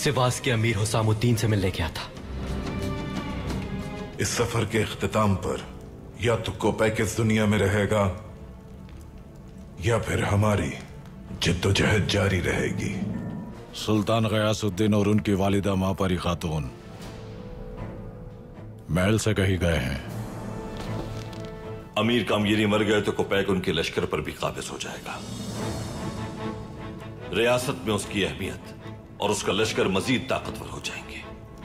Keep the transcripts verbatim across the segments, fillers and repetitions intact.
सिवास के अमीर हुसामुद्दीन से मिलने गया था। इस सफर के इख्तिताम पर या तो कोपैक इस दुनिया में रहेगा या फिर हमारी जिद्दोजहद जारी रहेगी। सुल्तान गयासुद्दीन और उनकी वालिदा मापरी खातून महल से कहीं गए हैं। अमीर कामगिरी मर गए तो कोपैक उनके लश्कर पर भी काबिज हो जाएगा। रियासत में उसकी अहमियत और उसका लश्कर मजीद ताकतवर हो जाएंगे।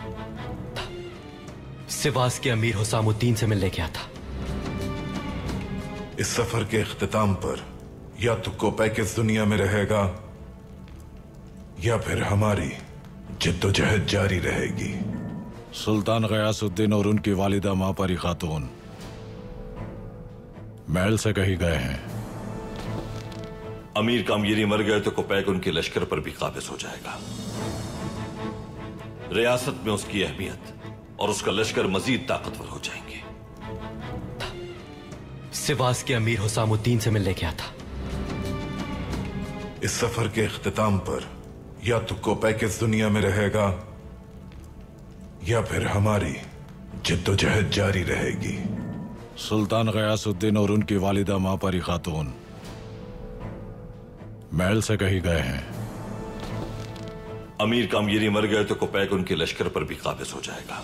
सिवास के अमीर हुसामुद्दीन से मिलने गया था। इस सफर के इख्तिताम पर या तो कोपैक इस दुनिया में रहेगा या फिर हमारी जिद्दोजहद जारी रहेगी। सुल्तान गयासुद्दीन और उनकी वालिदा मापरी खातून महल से कहीं गए हैं। अमीर कामगिरी मर गए तो कोपैक उनके लश्कर पर भी काबिज हो जाएगा। रियासत में उसकी अहमियत और उसका लश्कर मजीद ताकतवर हो जाएंगे। सिवास के अमीर हुसामुद्दीन से मिलने गया था। इस सफर के इख्तिताम पर या तो कोपैक इस दुनिया में रहेगा या फिर हमारी जिद्दोजहद जारी रहेगी। सुल्तान गयासुद्दीन और उनकी वालिदा मापरी खातून महल से कहीं गए हैं। अमीर कामगिरी मर गए तो कोपैक उनके लश्कर पर भी काबिज हो जाएगा।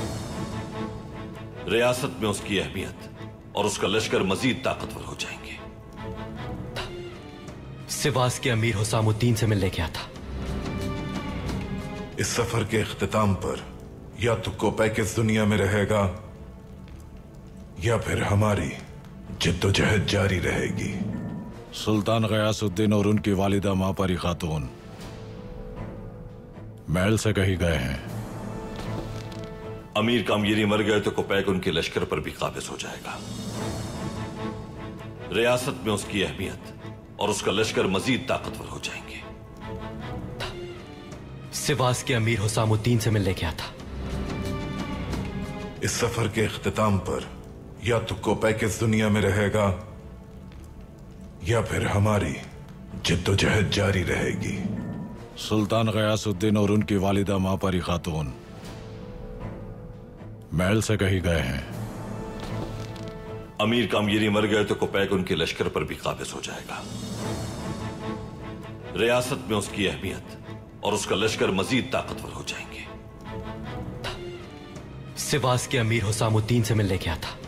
रियासत में उसकी अहमियत और उसका लश्कर मजीद ताकतवर हो जाएंगे। सिवास के अमीर हुसामुद्दीन से मिलने गया था। इस सफर के इख्तिताम पर या तो कोपैक इस दुनिया में रहेगा या फिर हमारी जिद्दोजहद जारी रहेगी। सुल्तान गयासुद्दीन और उनकी वालिदा मापरी खातून महल से कहीं गए हैं। अमीर कामगिरी मर गए तो कोपैक उनके लश्कर पर भी काबिज हो जाएगा। रियासत में उसकी अहमियत और उसका लश्कर मजीद ताकतवर हो जाएंगे। सिवास के अमीर हुसामुद्दीन से मिलने गया था। इस सफर के इख्तिताम पर या तो कोपैक इस दुनिया में रहेगा या फिर हमारी जिद्दोजहद जारी रहेगी। सुल्तान गयासुद्दीन और उनकी वालिदा मापरी खातून महल से कहीं गए हैं। अमीर कामगिरी मर गए तो कोपैक उनके लश्कर पर भी काबिज हो जाएगा। रियासत में उसकी अहमियत और उसका लश्कर मजीद ताकतवर हो जाएंगे। सिवास के अमीर हुसामुद्दीन से मिलने गया था।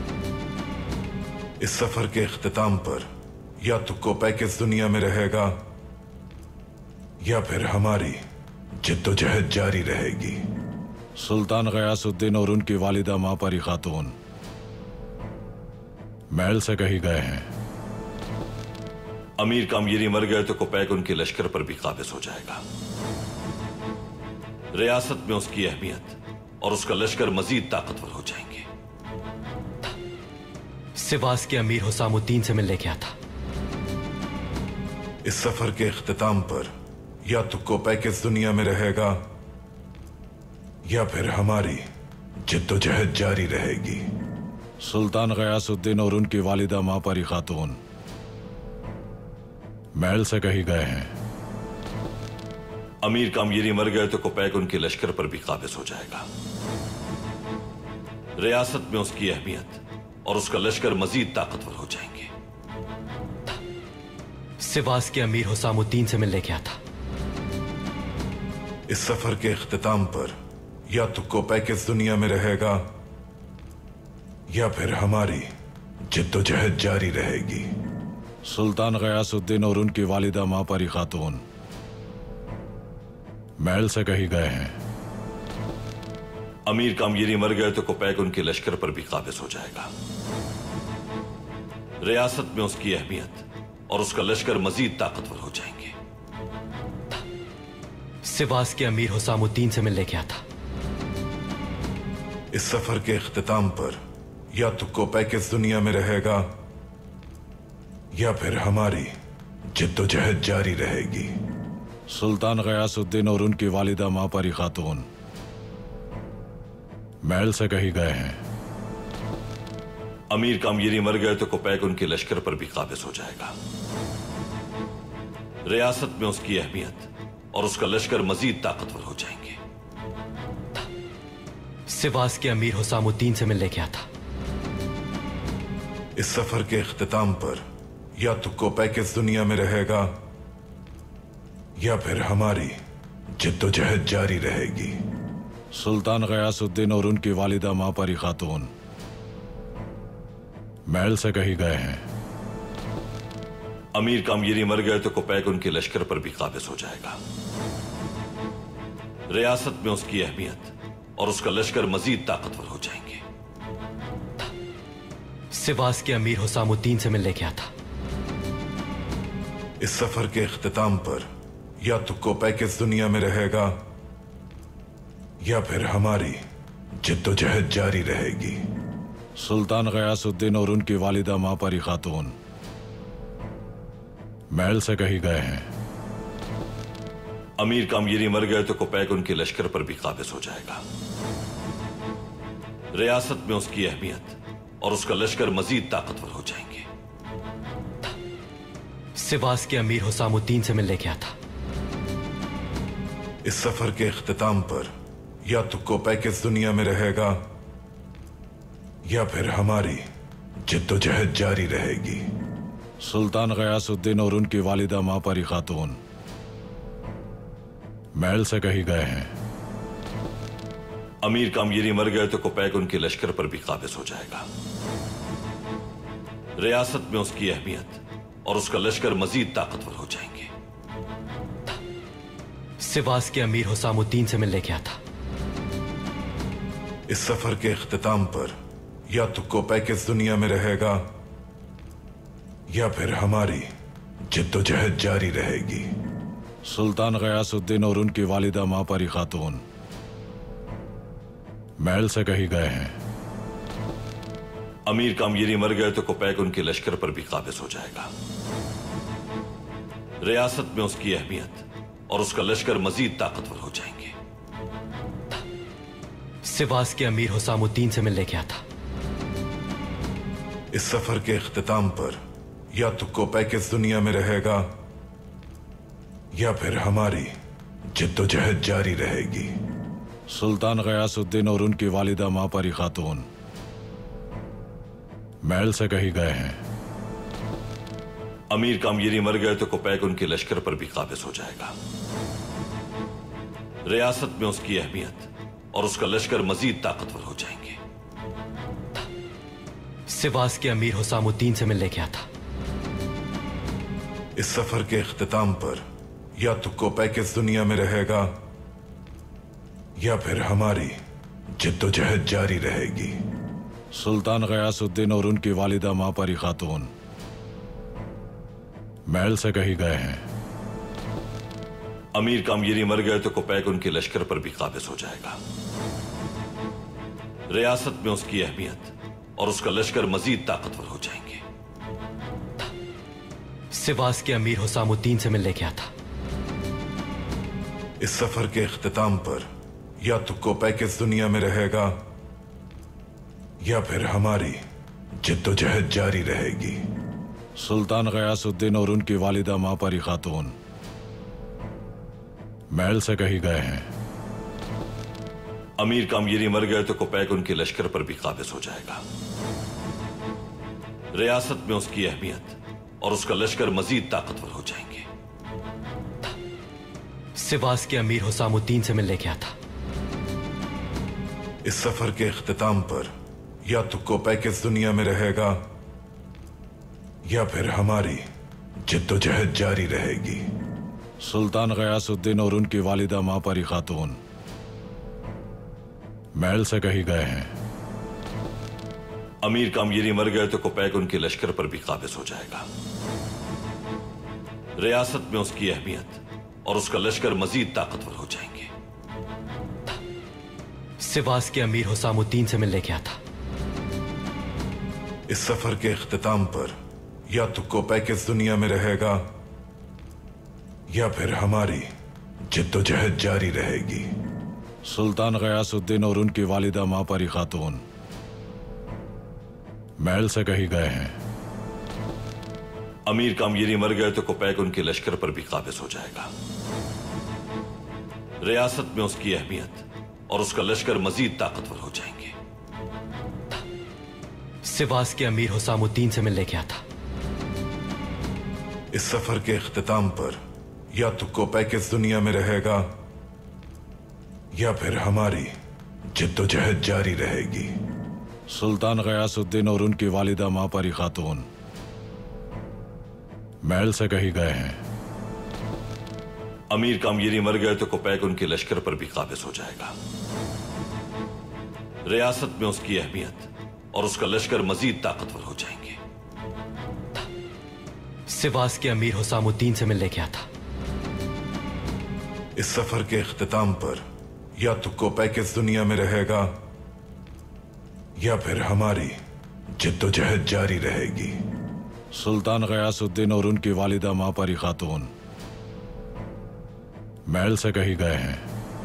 इस सफर के इख्तिताम पर या तो कोपैक इस दुनिया में रहेगा या फिर हमारी जिद्दोजहद जारी रहेगी। सुल्तान गयासुद्दीन और उनकी वालिदा मापरी खातून महल से कहीं गए हैं। अमीर कामगिरी मर गए तो कोपैक उनके लश्कर पर भी काबिज हो जाएगा। रियासत में उसकी अहमियत और उसका लश्कर मजीद ताकतवर हो जाएंगे। सिवास के अमीर हुसामुद्दीन से मिलने गया था। इस सफर के इख्तिताम पर या तो कोपैक इस दुनिया में रहेगा या फिर हमारी जिद्दोजहद जारी रहेगी। सुल्तान गयासुद्दीन और उनकी वालिदा मापरी खातून महल से कहीं गए हैं। अमीर कामगिरी मर गए तो कोपैक उनके लश्कर पर भी काबिज हो जाएगा। रियासत में उसकी अहमियत और उसका लश्कर मजीद ताकतवर हो जाएंगे। सिवास के अमीर हुसामुद्दीन से मिलने गया था। इस सफर के इख्तिताम पर या तो कोपैक इस दुनिया में रहेगा या फिर हमारी जिद्दोजहद जारी रहेगी। सुल्तान गयासुद्दीन और उनकी वालिदा मापरी खातून महल से कहीं गए हैं। अमीर कामगिरी मर गए तो कोपैक उनके लश्कर पर भी काबिज हो जाएगा। रियासत में उसकी अहमियत और उसका लश्कर मजीद ताकतवर हो जाएंगे। सिवास के अमीर हुसामुद्दीन से मिलने गया था। इस सफर के इख्तिताम पर या तो कोपैक इस दुनिया में रहेगा या फिर हमारी जिद्दोजहद जारी रहेगी। सुल्तान गयासुद्दीन और उनकी वालिदा मापरी खातून महल से कहीं गए हैं। अमीर कामगिरी मर गए तो कोपैक उनके लश्कर पर भी काबिज हो जाएगा। रियासत में उसकी अहमियत और उसका लश्कर मजीद ताकतवर हो जाएंगे। सिवास के अमीर हुसामुद्दीन से मिलने गया था। इस सफर के इख्तिताम पर या तो कोपैकिस दुनिया में रहेगा या फिर हमारी जिद्दोजहद जारी रहेगी। सुल्तान गयासुद्दीन और उनकी वालिदा मापरी खातून महल से कहीं गए हैं। अमीर कामगिरी मर गए तो कोपैक उनके लश्कर पर भी काबिज हो जाएगा। रियासत में उसकी अहमियत और उसका लश्कर मजीद ताकतवर हो जाएंगे। सिवास के अमीर हुसामुद्दीन से मिलने गया था। इस सफर के इख्तिताम पर या तो कोपैकिस दुनिया में रहेगा या फिर हमारी जिद्दोजहद जारी रहेगी। सुल्तान गयासुद्दीन और उनकी वालिदा मापरी खातून महल से कहीं गए हैं। अमीर कामगिरी मर गए तो कोपैक उनके लश्कर पर भी काबिज हो जाएगा। रियासत में उसकी अहमियत और उसका लश्कर मजीद ताकतवर हो जाएंगे। सिवास के अमीर हुसामुद्दीन से मिलने गया था। इस सफर के इख्तिताम पर या तो कोपैकिस दुनिया में रहेगा या फिर हमारी जिद्दोजहद जारी रहेगी। सुल्तान गयासुद्दीन और उनकी वालिदा मापरी खातून महल से कहीं गए हैं। अमीर कामगिरी मर गए तो कोपैक उनके लश्कर पर भी काबिज हो जाएगा। रियासत में उसकी अहमियत और उसका लश्कर मजीद ताकतवर हो जाएंगे। सिवास के अमीर हुसामुद्दीन से मिलने गया था। इस सफर के इख्तिताम पर या तो कोपैकिस दुनिया में रहेगा या फिर हमारी जिद्दोजहद जारी रहेगी। सुल्तान गयासुद्दीन और उनकी वालिदा मापरी खातून महल से कहीं गए हैं। अमीर कामगिरी मर गए तो कोपैक उनके लश्कर पर भी काबिज हो जाएगा। रियासत में उसकी अहमियत और उसका लश्कर मजीद ताकतवर हो जाएंगे। सिवास के अमीर हुसामुद्दीन से मिलने गया था। इस सफर के इख्तिताम पर या तो कोपैकिस दुनिया में रहेगा या फिर हमारी जिद्दोजहद जारी रहेगी। सुल्तान गयासुद्दीन और उनकी वालिदा मापरी खातून महल से कहीं गए हैं। अमीर कामगिरी मर गए तो कोपैक उनके लश्कर पर भी काबिज हो जाएगा। रियासत में उसकी अहमियत और उसका लश्कर मजीद ताकतवर हो जाएंगे। सिवास के अमीर हुसामुद्दीन से मिलने गया था। इस सफर के इख्तिताम पर या तो कोपैकिस दुनिया में रहेगा या फिर हमारी जिद्दोजहद जारी रहेगी। सुल्तान गयासुद्दीन और उनकी वालिदा मापरी खातून महल से कहीं गए हैं। अमीर कामगिरी मर गए तो कोपैक उनके लश्कर पर भी काबिज हो जाएगा। रियासत में उसकी अहमियत और उसका लश्कर मजीद ताकतवर हो जाएंगे। सिवास के अमीर हुसामुद्दीन से मिलने गया था। इस सफर के इख्तिताम पर या तो कोपैकिस दुनिया में रहेगा या फिर हमारी जिद्दोजहद जारी रहेगी। सुल्तान गयासुद्दीन और उनकी वालिदा मापरी खातून महल से कहीं गए हैं। अमीर कामगिरी मर गए तो कोपैक उनके लश्कर पर भी काबिज हो जाएगा। रियासत में उसकी अहमियत और उसका लश्कर मजीद ताकतवर हो जाएंगे। सिवास के अमीर हुसामुद्दीन से मिलने गया था। इस सफर के इख्तिताम पर या तो कोपैकिस दुनिया में रहेगा या फिर हमारी जिद्दोजहद जारी रहेगी। सुल्तान गयासुद्दीन और उनकी वालिदा मापरी खातून महल से कहीं गए हैं। अमीर कामगिरी मर गए तो कोपैक उनके लश्कर पर भी काबिज हो जाएगा। रियासत में उसकी अहमियत और उसका लश्कर मजीद ताकतवर हो जाएंगे। सिवास के अमीर हुसामुद्दीन से मिलने गया था। इस सफर के इख्तिताम पर या तो कोपैकिस दुनिया में रहेगा या फिर हमारी जिद्दोजहद जारी रहेगी। सुल्तान गयासुद्दीन और उनकी वालिदा मापरी खातून महल से कहीं गए हैं। अमीर कामगिरी मर गए तो कोपैक उनके लश्कर पर भी काबिज हो जाएगा। रियासत में उसकी अहमियत और उसका लश्कर मजीद ताकतवर हो जाएंगे। सिवास के अमीर हुसामुद्दीन से मिलने गया था। इस सफर के इख्तिताम पर या तो कोपैकिस दुनिया में रहेगा या फिर हमारी जिद्दोजहद जारी रहेगी। सुल्तान गयासुद्दीन और उनकी वालिदा मापरी खातून महल से कहीं गए हैं। अमीर कामगिरी मर गए तो कोपैक उनके लश्कर पर भी काबिज हो जाएगा। रियासत में उसकी अहमियत और उसका लश्कर मजीद ताकतवर हो जाएंगे। सिवास के अमीर हुसामुद्दीन से मिलने गया था। इस सफर के इख्तिताम पर या तो कोपैकिस दुनिया में रहेगा या फिर हमारी जिद्दोजहद जारी रहेगी। सुल्तान गयासुद्दीन और उनकी वालिदा मापरी खातून महल से कहीं गए हैं।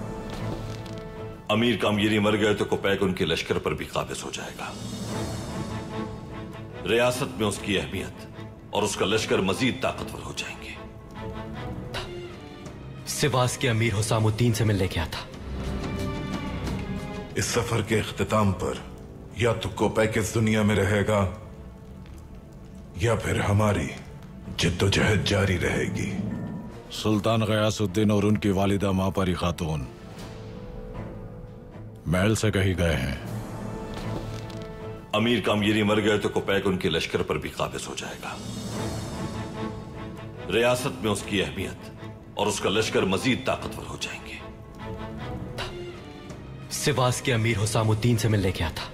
अमीर कामगिरी मर गए तो कोपैक उनके लश्कर पर भी काबिज हो जाएगा। रियासत में उसकी अहमियत और उसका लश्कर मजीद ताकतवर हो जाएंगे। सिवास के अमीर हुसामुद्दीन से मिलने गया था। इस सफर के इख्तिताम पर या तो कोपैकिस दुनिया में रहेगा या फिर हमारी जिद्दोजहद जारी रहेगी। सुल्तान गयासुद्दीन और उनकी वालिदा मापरी खातून महल से कहीं गए हैं। अमीर कामगिरी मर गए तो कोपैक उनके लश्कर पर भी काबिज हो जाएगा। रियासत में उसकी अहमियत और उसका लश्कर मजीद ताकतवर हो जाएंगे। सिवास के अमीर हुसामुद्दीन से मिलने गया था।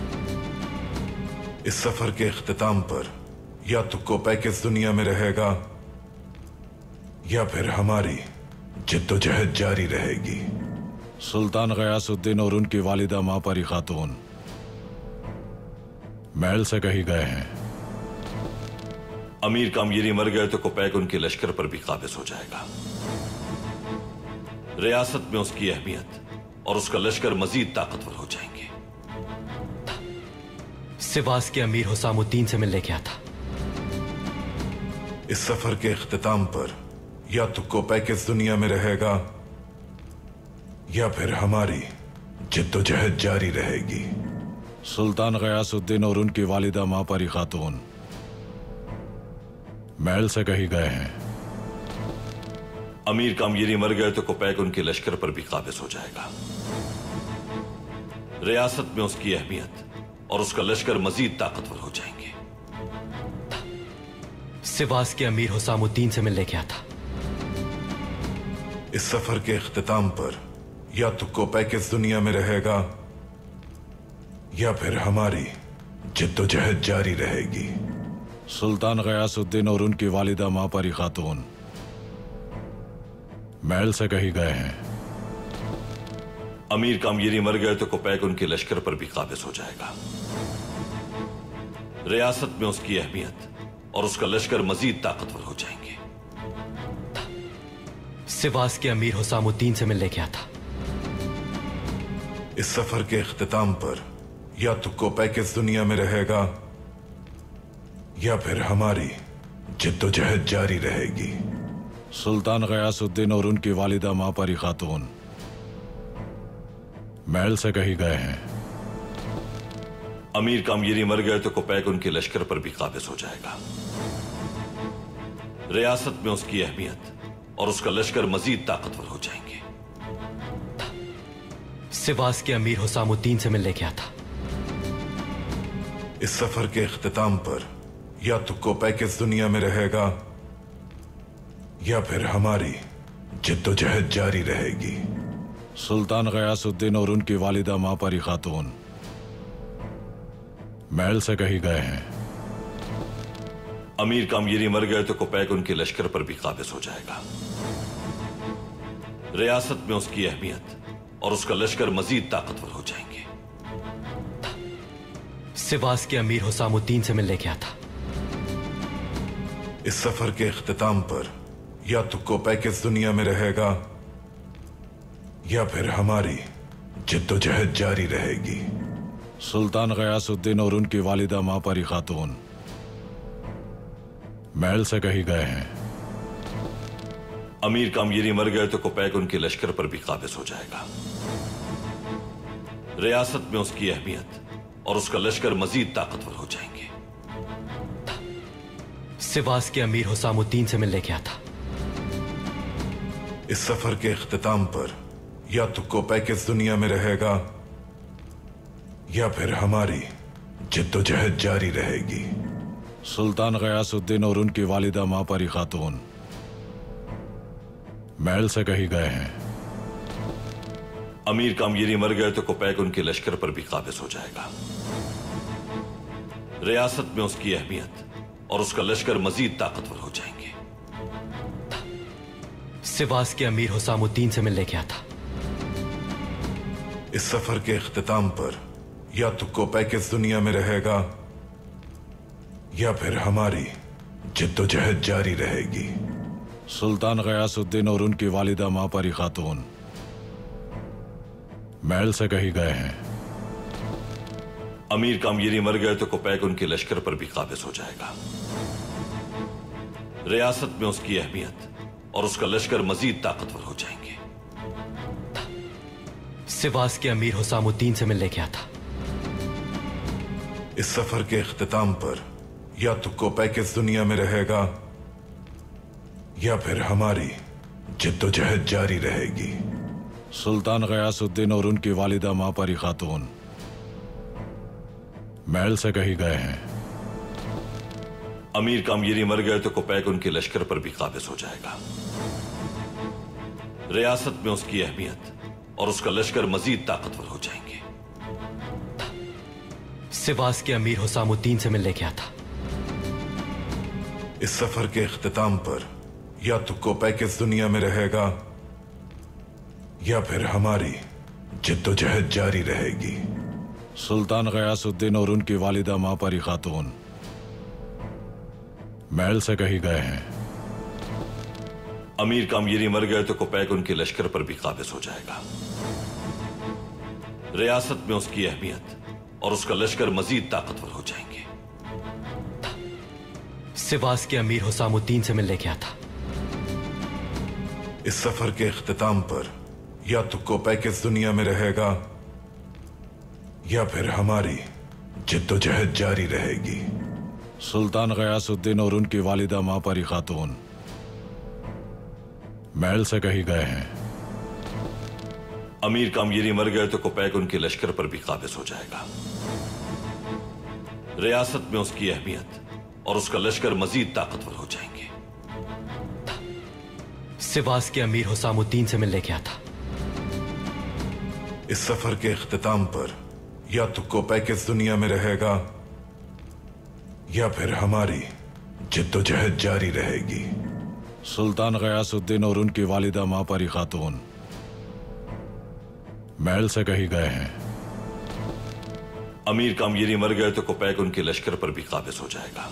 इस सफर के इख्तिताम पर या तो कोपैकिस दुनिया में रहेगा या फिर हमारी जिद्दोजहद जारी रहेगी। सुल्तान गयासुद्दीन और उनकी वालिदा मापरी खातून महल से कहीं गए हैं। अमीर कामगिरी मर गए तो कोपैक उनके लश्कर पर भी काबिज हो जाएगा। रियासत में उसकी अहमियत और उसका लश्कर मजीद ताकतवर हो जाएंगे। सिवास के अमीर हुसामुद्दीन से मिलने गया था। इस सफर के इख्तिताम पर या तो कोपैकिस दुनिया में रहेगा या फिर हमारी जिद्दोजहद जारी रहेगी। सुल्तान गयासुद्दीन और उनकी वालिदा मापरी खातून महल से कहीं गए हैं। अमीर कामगिरी मर गए तो कोपैक उनके लश्कर पर भी काबिज हो जाएगा। रियासत में उसकी अहमियत और उसका लश्कर मजीद ताकतवर हो जाएंगे। सिवास के अमीर हुसामुद्दीन से मिलने गया था। इस सफर के इख्तिताम पर या तो कोपैकिस दुनिया में रहेगा या फिर हमारी जिद्दोजहद जारी रहेगी। सुल्तान गयासुद्दीन और उनकी वालिदा मापरी खातून महल से कहीं गए हैं। अमीर कामगिरी मर गए तो कोपैक उनके लश्कर पर भी काबिज हो जाएगा। रियासत में उसकी अहमियत और उसका लश्कर मजीद ताकतवर हो जाएंगे। सिवास के अमीर हुसामुद्दीन से मिलने गया था। इस सफर के इख्तिताम पर या तो कोपैकिस दुनिया में रहेगा या फिर हमारी जिद्दोजहद जारी रहेगी। सुल्तान गयासुद्दीन और उनकी वालिदा मापरी खातून महल से कहीं गए हैं। अमीर कामगिरी मर गए तो कोपैक उनके लश्कर पर भी काबिज हो जाएगा। रियासत में उसकी अहमियत और उसका लश्कर मजीद ताकतवर हो जाएंगे। सिवास के अमीर हुसामुद्दीन से मिलने गया था। इस सफर के इख्तिताम पर या तो कोपैकिस दुनिया में रहेगा या फिर हमारी जिद्दोजहद जारी रहेगी। सुल्तान गयासुद्दीन और उनकी वालिदा मापरी खातून महल से कहीं गए हैं। अमीर कामगिरी मर गए तो कोपैक उनके लश्कर पर भी काबिज हो जाएगा। रियासत में उसकी अहमियत और उसका लश्कर मजीद ताकतवर हो जाएंगे। सिवास के अमीर हुसामुद्दीन से मिलने गया था। इस सफर के इख्तिताम पर या तो कोपैकिस दुनिया में रहेगा या फिर हमारी जिद्दोजहद जारी रहेगी। सुल्तान गयासुद्दीन और उनकी वालिदा मापरी खातून महल से कहीं गए हैं। अमीर कामगिरी मर गए तो कोपैक उनके लश्कर पर भी काबिज हो जाएगा। रियासत में उसकी अहमियत और उसका लश्कर मजीद ताकतवर हो जाएंगे। सिवास के अमीर हुसामुद्दीन से मिलने गया था। इस सफर के इख्तिताम पर या तो कोपैक इस दुनिया में रहेगा या फिर हमारी जिद्दोजहद जारी रहेगी। सुल्तान गयासुद्दीन और उनकी वालिदा मापरी खातून महल से कहीं गए हैं। अमीर कामगिरी मर गए तो कोपैक उनके लश्कर पर भी काबिज हो जाएगा। रियासत में उसकी अहमियत और उसका लश्कर मजीद ताकतवर हो जाएंगे। सिवास के अमीर हुसामुद्दीन से मिलने गया था। इस सफर के इख्तिताम पर या तो कोपैक इस दुनिया में रहेगा या फिर हमारी जिद्दोजहद जारी रहेगी। सुल्तान गयासुद्दीन और उनकी वालिदा मापरी खातून महल से कहीं गए हैं। अमीर कामगिरी मर गए तो कोपैक उनके लश्कर पर भी काबिज हो जाएगा। रियासत में उसकी अहमियत और उसका लश्कर मजीद ताकतवर हो जाएंगे। सिवास के अमीर हुसामुद्दीन से मिलने गया था। इस सफर के इख्तिताम पर या तो कोपैक इस दुनिया में रहेगा या फिर हमारी जिद्दोजहद जारी रहेगी। सुल्तान गयासुद्दीन और उनकी वालिदा मापरी खातून महल से कहीं गए हैं। अमीर कामगिरी मर गए तो कोपैक उनके लश्कर पर भी काबिज हो जाएगा। रियासत में उसकी अहमियत और उसका लश्कर मजीद ताकतवर हो जाएंगे। सिवास के अमीर हुसामुद्दीन से मिलने गया था। इस सफर के इख्तिताम पर या तो कोपैक इस दुनिया में रहेगा या फिर हमारी जिद्दोजहद जारी रहेगी। सुल्तान गयासुद्दीन और उनकी वालिदा मापरी खातून महल से कहीं गए हैं। अमीर कामगिरी मर गए तो कोपैक उनके लश्कर पर भी काबिज हो जाएगा। रियासत में उसकी अहमियत और उसका लश्कर मजीद ताकतवर हो जाएंगे। सिवास के अमीर हुसामुद्दीन से मिलने गया था। इस सफर के इख्तिताम पर या तो कोपैक इस दुनिया में रहेगा या फिर हमारी जिद्दोजहद जारी रहेगी। सुल्तान गयासुद्दीन और उनकी वालिदा मापरी खातून महल से कहीं गए हैं। अमीर कामगिरी मर गए तो कोपैक उनके लश्कर पर भी काबिज हो जाएगा। रियासत में उसकी अहमियत और उसका लश्कर मजीद ताकतवर हो जाएंगे। सिवास के अमीर हुसामुद्दीन से मिलने गया था। इस सफर के इख्तिताम पर या तो कोपैक इस दुनिया में रहेगा या फिर हमारी जिद्दोजहद जारी रहेगी। सुल्तान गयासुद्दीन और उनकी वालिदा मापरी खातून महल से कहीं गए हैं। अमीर कामगिरी मर गए तो कोपैक उनके लश्कर पर भी काबिज हो जाएगा।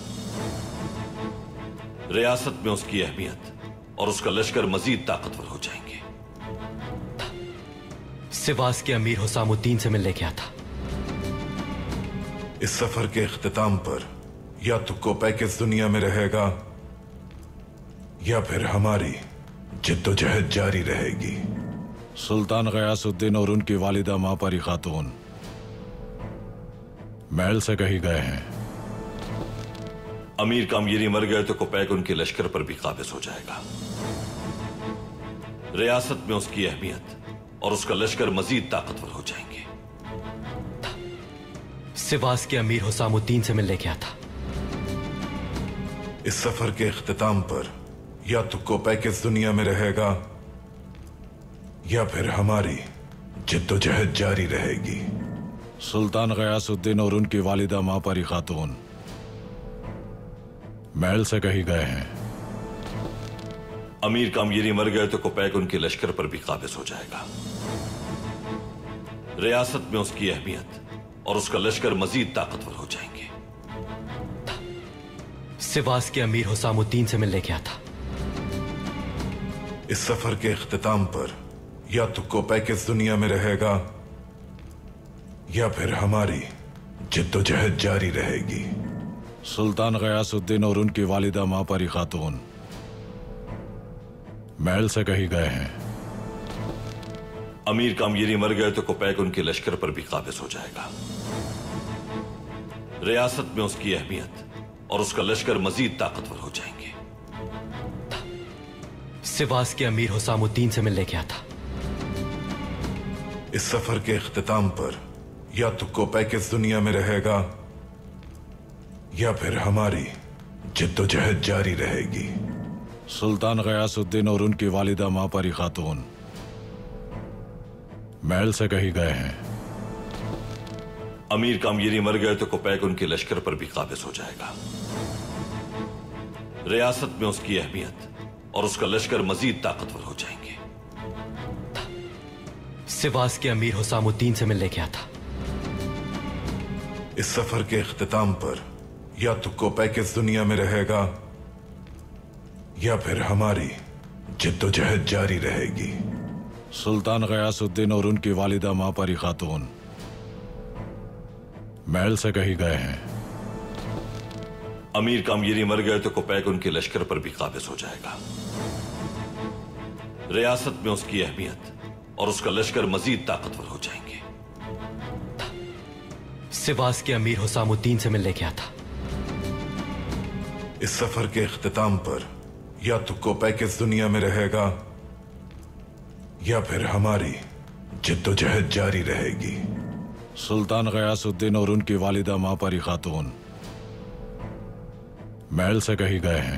रियासत में उसकी अहमियत और उसका लश्कर मजीद ताकतवर हो जाएंगे। सिवास के अमीर हुसामुद्दीन से मिलने गया था। इस सफर के इख्तिताम पर या तो कोपैक इस दुनिया में रहेगा या फिर हमारी जिद्दोजहद जारी रहेगी। सुल्तान गयासुद्दीन और उनकी वालिदा मापरी खातून महल से कहीं गए हैं। अमीर कामगिरी मर गए तो कोपैक उनके लश्कर पर भी काबिज हो जाएगा। रियासत में उसकी अहमियत और उसका लश्कर मजीद ताकतवर हो जाएंगे। सिवास के अमीर हुसामुद्दीन से मिलने गया था। इस सफर के इख्तिताम पर या तो कोपैक इस दुनिया में रहेगा या फिर हमारी जिद्दोजहद जारी रहेगी। सुल्तान गयासुद्दीन और उनकी वालिदा मापरी खातून महल से कहीं गए हैं। अमीर कामगिरी मर गए तो कोपैक उनके लश्कर पर भी काबिज हो जाएगा। रियासत में उसकी अहमियत और उसका लश्कर मजीद ताकतवर हो जाएंगे। सिवास के अमीर हुसामुद्दीन से मिलने गया था। इस सफर के इख्तिताम पर या तो कोपैक इस दुनिया में रहेगा या फिर हमारी जिद्दोजहद जारी रहेगी। सुल्तान गयासुद्दीन और उनकी वालिदा मापरी खातून महल से कहीं गए हैं। अमीर कामगिरी मर गए तो कोपैक उनके लश्कर पर भी काबिज हो जाएगा। रियासत में उसकी अहमियत और उसका लश्कर मजीद ताकतवर हो जाएंगे। सिवास के अमीर हुसामुद्दीन से मिलने गया था। इस सफर के इख्तिताम पर या तो कोपैक इस दुनिया में रहेगा या फिर हमारी जिद्दोजहद जारी रहेगी। सुल्तान गयासुद्दीन और उनकी वालिदा मापरी खातून महल से कहीं गए हैं। अमीर कामगिरी मर गए तो कोपैक उनके लश्कर पर भी काबिज हो जाएगा। रियासत में उसकी अहमियत और उसका लश्कर मजीद ताकतवर हो जाएंगे। सिवास के अमीर हुसामुद्दीन से मिलने गया था। इस सफर के इख्तिताम पर या तो कोपैक इस दुनिया में रहेगा या फिर हमारी जिद्दोजहद जारी रहेगी। सुल्तान गयासुद्दीन और उनकी वालिदा मापरी खातून महल से कहीं गए हैं। अमीर कामगिरी मर गए तो कोपैक उनके लश्कर पर भी काबिज हो जाएगा। रियासत में उसकी अहमियत और उसका लश्कर मजीद ताकतवर हो जाएंगे। सिवास के अमीर हुसामुद्दीन से मिलने गया था। इस सफर के इख्तिताम पर या तो कोपैक इस दुनिया में रहेगा या फिर हमारी जिद्दोजहद जारी रहेगी। सुल्तान गयासुद्दीन और उनकी वालिदा मापरी खातून महल से कहीं गए हैं।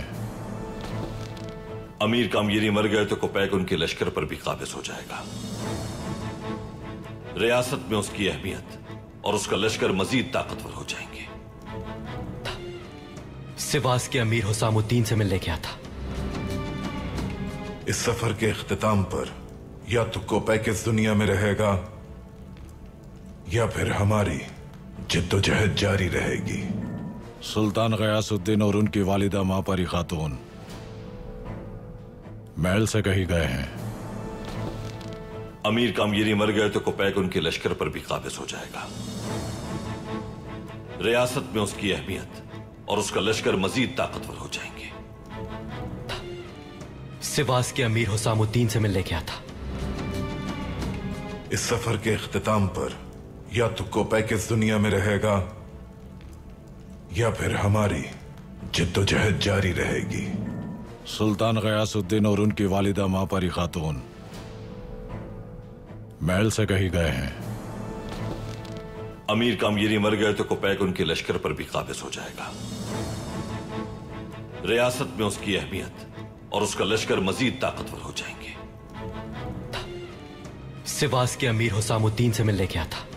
अमीर कामगिरी मर गए तो कोपैक उनके लश्कर पर भी काबिज हो जाएगा। रियासत में उसकी अहमियत और उसका लश्कर मजीद ताकतवर हो जाएंगे। सिवास के अमीर हुसामुद्दीन से मिलने गया था। इस सफर के इख्तिताम पर या तो कोपैक इस दुनिया में रहेगा या फिर हमारी जिद्दोजहद जारी रहेगी। सुल्तान गयासुद्दीन और उनकी वालिदा मापरी खातून महल से कहीं गए हैं। अमीर कामगिरी मर गए तो कोपैक उनके लश्कर पर भी काबिज हो जाएगा। रियासत में उसकी अहमियत और उसका लश्कर मजीद ताकतवर हो जाएंगे। सिवास के अमीर हुसामुद्दीन से मिलने गया था। इस सफर के इख्तिताम पर या तो कोपैक इस दुनिया में रहेगा या फिर हमारी जिद्दोजहद जारी रहेगी। सुल्तान गयासुद्दीन और उनकी वालिदा मापरी खातून महल से कहीं गए हैं। अमीर कामगिरी मर गए तो कोपैक उनके लश्कर पर भी काबिज हो जाएगा। रियासत में उसकी अहमियत और उसका लश्कर मजीद ताकतवर हो जाएंगे। सिवास के अमीर हुसामुद्दीन से मिलने गया था।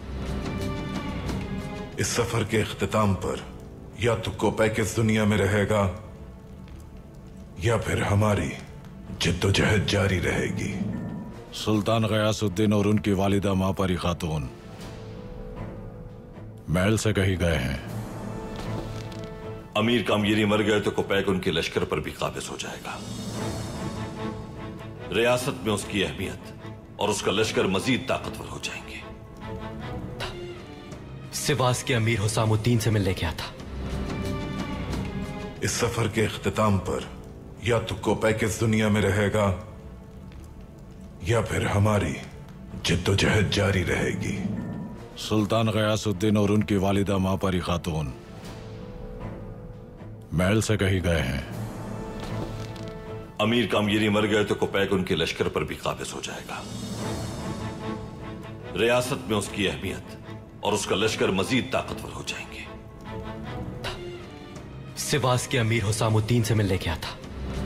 इस सफर के इख्तिताम पर या तो कोपैक इस दुनिया में रहेगा या फिर हमारी जिद्दोजहद जारी रहेगी। सुल्तान गयासुद्दीन और उनकी वालिदा मापरी खातून महल से कहीं गए हैं। अमीर कामगिरी मर गए तो कोपैक उनके लश्कर पर भी काबिज हो जाएगा। रियासत में उसकी अहमियत और उसका लश्कर मजीद ताकतवर हो जाएंगे। सिवास के अमीर हुसामुद्दीन से मिलने गया था। इस सफर के इख्तिताम पर या तो कोपैक इस दुनिया में रहेगा या फिर हमारी जिद्दोजहद जारी रहेगी। सुल्तान गयासुद्दीन और उनकी वालिदा मापरी खातून महल से कहीं गए हैं। अमीर कामगिरी मर गए तो कोपैक उनके लश्कर पर भी काबिज हो जाएगा। रियासत में उसकी अहमियत और उसका लश्कर मजीद ताकतवर हो जाएंगे। सिवास के अमीर हुसामुद्दीन से मिलने गया था।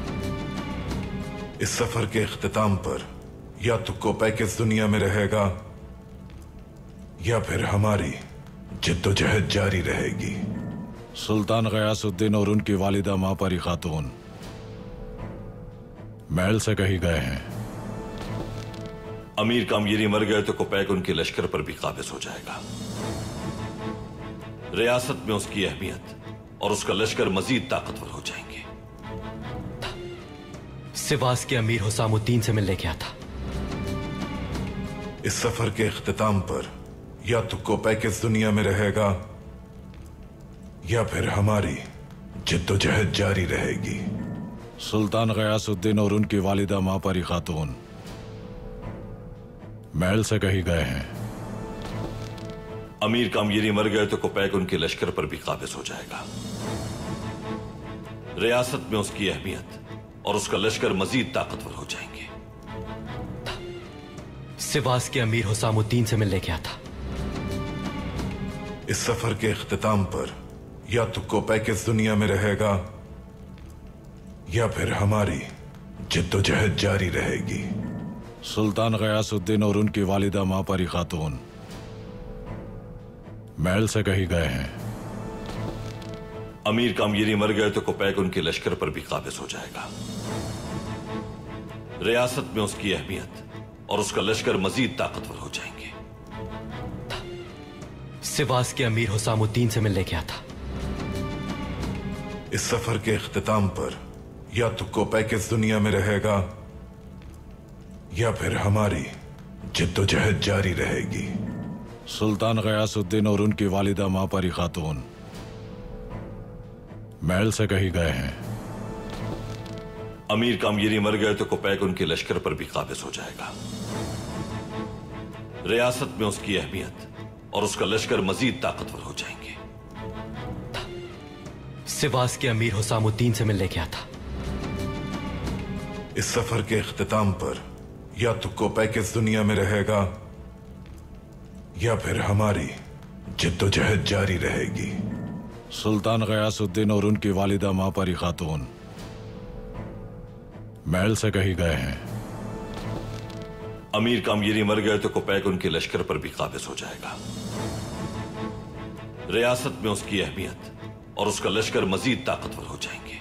इस सफर के इख्तिताम पर या तो कोपैक इस दुनिया में रहेगा या फिर हमारी जिद्दोजहद जारी रहेगी। सुल्तान गयासुद्दीन और उनकी वालिदा मापरी खातून महल से कहीं गए हैं। अमीर कामगिरी मर गए तो कोपैक उनके लश्कर पर भी काबिज हो जाएगा। रियासत में उसकी अहमियत और उसका लश्कर मजीद ताकतवर हो जाएंगे। सिवास के अमीर हुसामुद्दीन से मिलने गया था। इस सफर के इख्तिताम पर या तो कोपैक इस दुनिया में रहेगा या फिर हमारी जिद्दोजहद जारी रहेगी। सुल्तान गयासुद्दीन और उनकी वालिदा मापरी खातून महल से कहीं गए हैं। अमीर कामगिरी मर गए तो कोपैक उनके लश्कर पर भी काबिज हो जाएगा। रियासत में उसकी अहमियत और उसका लश्कर मजीद ताकतवर हो जाएंगे। सिवास के अमीर हुसामुद्दीन से मिलने गया था। इस सफर के इख्तिताम पर या तो कोपैक इस दुनिया में रहेगा या फिर हमारी जिद्दोजहद जारी रहेगी। सुल्तान गयासुद्दीन और उनकी वालिदा मापरी खातून महल से कहीं गए हैं। अमीर कामगिरी मर गए तो कोपैक उनके लश्कर पर भी काबिज हो जाएगा। रियासत में उसकी अहमियत और उसका लश्कर मजीद ताकतवर हो जाएंगे। सिवास के अमीर हुसामुद्दीन से मिलने गया था। इस सफर के इख्तिताम पर या तो कोपैक इस दुनिया में रहेगा या फिर हमारी जिद्दोजहद जारी रहेगी। सुल्तान गयासुद्दीन और उनकी वालिदा मापरी खातून महल से कहीं गए हैं। अमीर कामगिरी मर गए तो कोपैक उनके लश्कर पर भी काबिज हो जाएगा। रियासत में उसकी अहमियत और उसका लश्कर मजीद ताकतवर हो जाएंगे। सिवास के अमीर हुसामुद्दीन से मिलने गया था। इस सफर के इख्तिताम पर या तो कोपैक इस दुनिया में रहेगा या फिर हमारी जिद्दोजहद जारी रहेगी। सुल्तान गयासुद्दीन और उनकी वालिदा मापरी खातून महल से कहीं गए हैं। अमीर कामगिरी मर गए तो कोपैक उनके लश्कर पर भी काबिज हो जाएगा। रियासत में उसकी अहमियत और उसका लश्कर मजीद ताकतवर हो जाएंगे।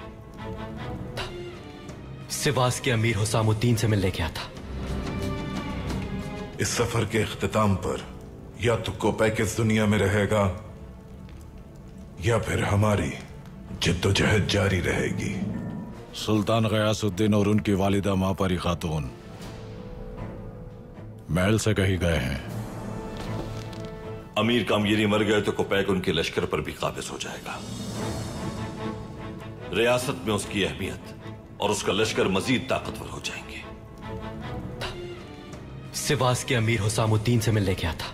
सिवास के अमीर हुसामुद्दीन से मिलने गया था। इस सफर के इख्तिताम पर या तो कोपैक इस दुनिया में रहेगा या फिर हमारी जिद्दोजहद जारी रहेगी। सुल्तान गयासुद्दीन और उनकी वालिदा मापरी खातून महल से कहीं गए हैं। अमीर कामगिरी मर गए तो कोपैक उनके लश्कर पर भी काबिज हो जाएगा। रियासत में उसकी अहमियत और उसका लश्कर मजीद ताकतवर हो जाएंगे। सिवास के अमीर हुसामुद्दीन से मिलने गया था।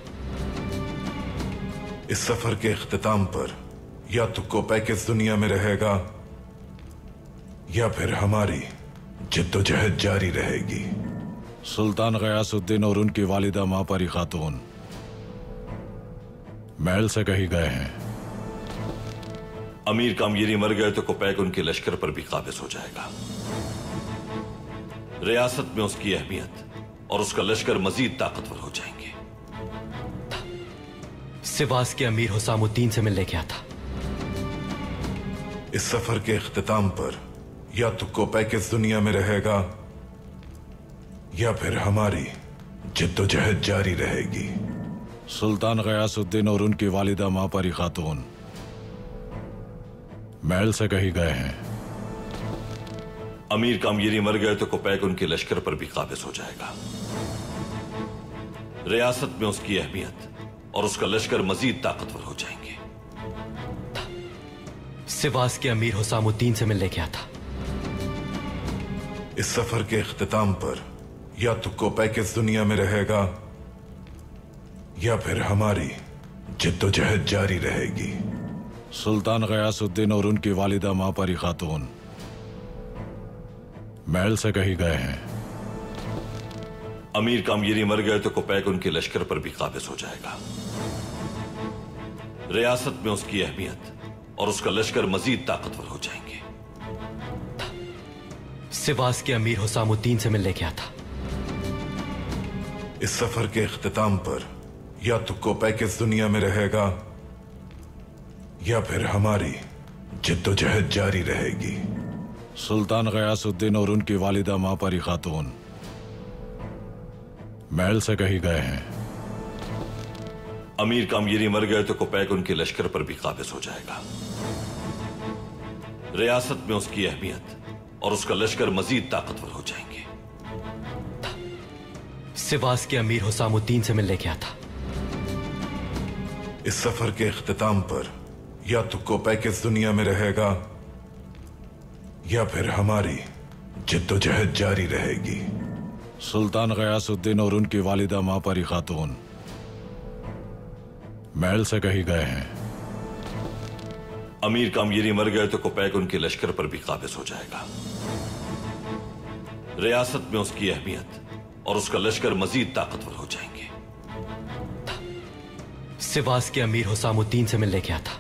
इस सफर के इख्तिताम पर या तो कोपैक इस दुनिया में रहेगा या फिर हमारी जिद्दोजहद जारी रहेगी। सुल्तान गयासुद्दीन और उनकी वालिदा मापरी खातून महल से कहीं गए हैं। अमीर कामगिरी मर गए तो कोपैक उनके लश्कर पर भी काबिज हो जाएगा। रियासत में उसकी अहमियत और उसका लश्कर मजीद ताकतवर हो जाएंगे। सिवास के अमीर हुसामुद्दीन से मिलने गया था। इस सफर के इख्तिताम पर या तो कोपैक इस दुनिया में रहेगा या फिर हमारी जिद्दोजहद जारी रहेगी। सुल्तान गयासुद्दीन और उनकी वालिदा मापरी खातून महल से कहीं गए हैं। अमीर कामगिरी मर गए तो कोपैक उनके लश्कर पर भी काबिज हो जाएगा। रियासत में उसकी अहमियत और उसका लश्कर मजीद ताकतवर हो जाएंगे। सिवास के अमीर हुसामुद्दीन से मिलने गया था। इस सफर के इख्तिताम पर या तो कोपैक इस दुनिया में रहेगा या फिर हमारी जिद्दोजहद जारी रहेगी। सुल्तान गयासुद्दीन और उनकी वालिदा मापरी खातून महल से कहीं गए हैं। अमीर कामगिरी मर गए तो कोपैक उनके लश्कर पर भी काबिज हो जाएगा। रियासत में उसकी अहमियत और उसका लश्कर मजीद ताकतवर हो जाएंगे। सिवास के अमीर हुसामुद्दीन से मिलने गया था। इस सफर के इख्तिताम पर या तो कोपैक इस दुनिया में रहेगा या फिर हमारी जिद्दोजहद जारी रहेगी। सुल्तान गयासुद्दीन और उनकी वालिदा मापरी खातून महल से कहीं गए हैं। अमीर कामगिरी मर गए तो कोपैक उनके लश्कर पर भी काबिज हो जाएगा। रियासत में उसकी अहमियत और उसका लश्कर मजीद ताकतवर हो जाएंगे। सिवास के अमीर हुसामुद्दीन से मिलने गया था। इस सफर के इख्तिताम पर या तो कोपैक इस दुनिया में रहेगा या फिर हमारी जिद्दोजहद जारी रहेगी। सुल्तान गयासुद्दीन और उनकी वालिदा मापरी खातून महल से कहीं गए हैं। अमीर कामगिरी मर गए तो कोपैक उनके लश्कर पर भी काबिज हो जाएगा। रियासत में उसकी अहमियत और उसका लश्कर मजीद ताकतवर हो जाएंगे। सिवास के अमीर हुसामुद्दीन से मिलने गया था।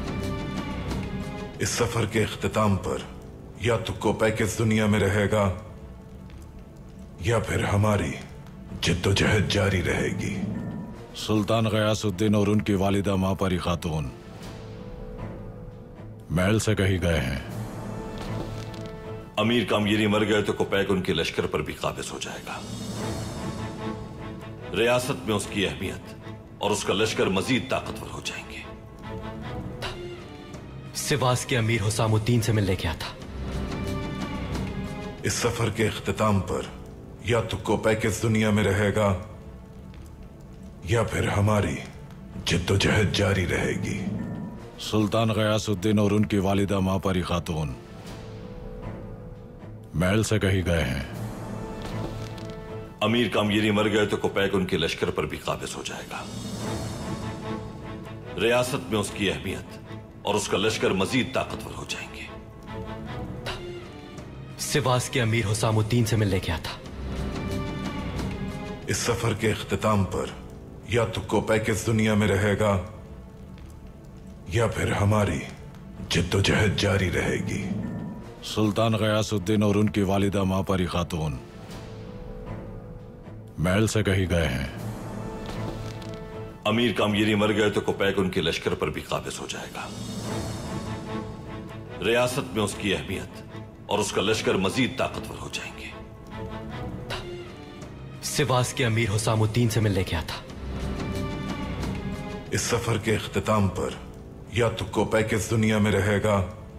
इस सफर के इख्तिताम पर या तो कोपैक इस दुनिया में रहेगा या फिर हमारी जिद्दोजहद जारी रहेगी। सुल्तान गयासुद्दीन और उनकी वालिदा मापरी खातून महल से कहीं गए हैं। अमीर कामगिरी मर गए तो कोपैक उनके लश्कर पर भी काबिज हो जाएगा। रियासत में उसकी अहमियत और उसका लश्कर मजीद ताकतवर हो जाएंगे। सिवास के अमीर हुसामुद्दीन से मिलने गया था। इस सफर के इख्तिताम पर या तो कोपैक इस दुनिया में रहेगा या फिर हमारी जिद्दोजहद जारी रहेगी। सुल्तान गयासुद्दीन और उनकी वालिदा मापरी खातून महल से कहीं गए हैं। अमीर कामगिरी मर गए तो कोपैक उनके लश्कर पर भी काबिज हो जाएगा। रियासत में उसकी अहमियत और उसका लश्कर मजीद ताकतवर हो जाएंगे। सिवास के अमीर हुसामुद्दीन से मिलने गया था। इस सफर के इख्तिताम पर या तो कोपैक इस दुनिया में रहेगा या फिर हमारी जिद्दोजहद जारी रहेगी। सुल्तान गयासुद्दीन और उनकी वालिदा मापरी खातून महल से कहीं गए हैं। अमीर कामगिरी मर गए तो कोपैक उनके लश्कर पर भी काबिज हो जाएगा। रियासत में उसकी अहमियत और उसका लश्कर मजीद ताकतवर हो जाएंगे। सिवास के अमीर हुसामुद्दीन से मिलने गया था। इस सफर के इख्तिताम पर या तो कोपैक इस दुनिया में रहेगा